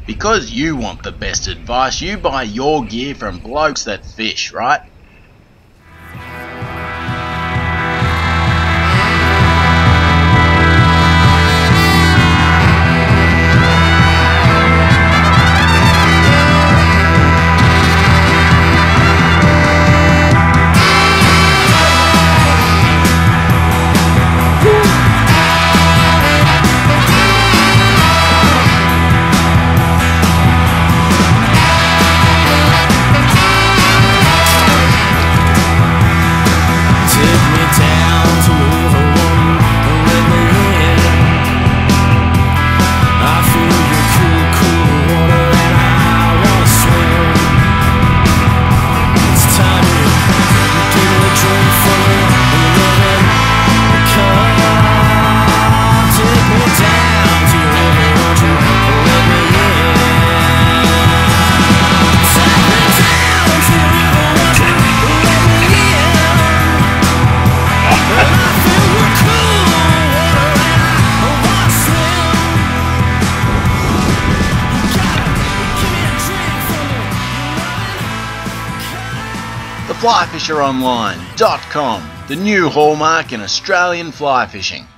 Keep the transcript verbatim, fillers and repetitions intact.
Because you want the best advice, you buy your gear from Blokes That Fish, right? the fly fisher online dot com, the new hallmark in Australian fly fishing.